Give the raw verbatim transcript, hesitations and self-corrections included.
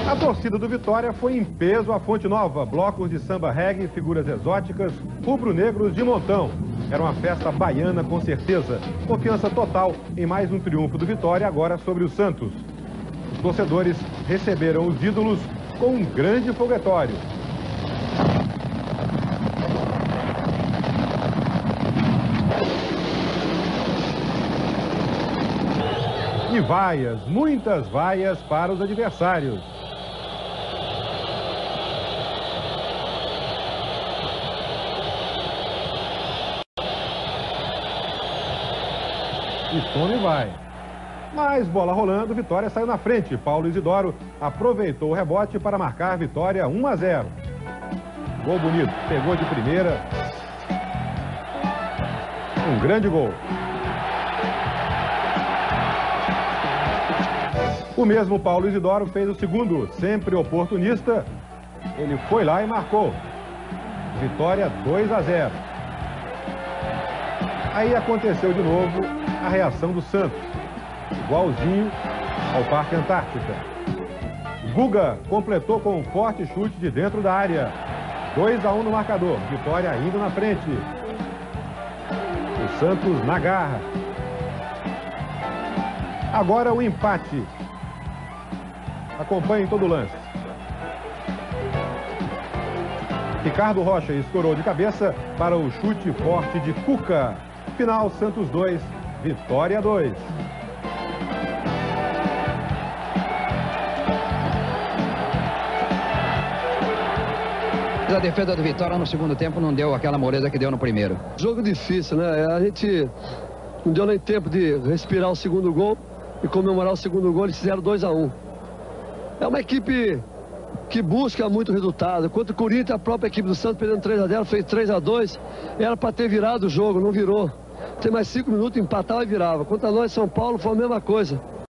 A torcida do Vitória foi em peso à Fonte Nova. Blocos de samba reggae, figuras exóticas, rubro-negros de montão. Era uma festa baiana com certeza. Confiança total em mais um triunfo do Vitória agora sobre o Santos. Os torcedores receberam os ídolos com um grande foguetório. E vaias, muitas vaias para os adversários. E tome vai. Mas bola rolando, Vitória saiu na frente. Paulo Isidoro aproveitou o rebote para marcar a vitória um a zero. Gol bonito, pegou de primeira. Um grande gol. O mesmo Paulo Isidoro fez o segundo, sempre oportunista. Ele foi lá e marcou. Vitória dois a zero. Aí aconteceu de novo a reação do Santos, igualzinho ao Parque Antártica. Guga completou com um forte chute de dentro da área. dois a um no marcador, Vitória ainda na frente. O Santos na garra. Agora o empate. Acompanhem todo o lance. Ricardo Rocha escorou de cabeça para o chute forte de Cuca. Final, Santos dois, Vitória dois. A defesa do Vitória no segundo tempo não deu aquela moleza que deu no primeiro. Jogo difícil, né? A gente não deu nem tempo de respirar o segundo gol e comemorar o segundo gol. Eles fizeram dois a um. É uma equipe que busca muito resultado. Enquanto o Corinthians, a própria equipe do Santos, perdendo três a zero, fez três a dois. Era para ter virado o jogo, não virou. Tem mais cinco minutos, empatava e virava. Quanto a nós, São Paulo, foi a mesma coisa.